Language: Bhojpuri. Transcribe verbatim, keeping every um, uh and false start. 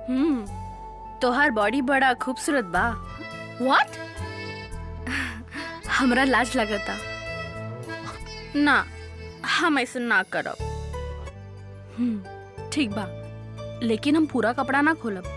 हम्म तोहार बॉडी बड़ा खूबसूरत बा। व्हाट? हमरा लाज लगता। ना, हम ऐसे ना करब। हम्म ठीक बा, लेकिन हम पूरा कपड़ा ना खोलब।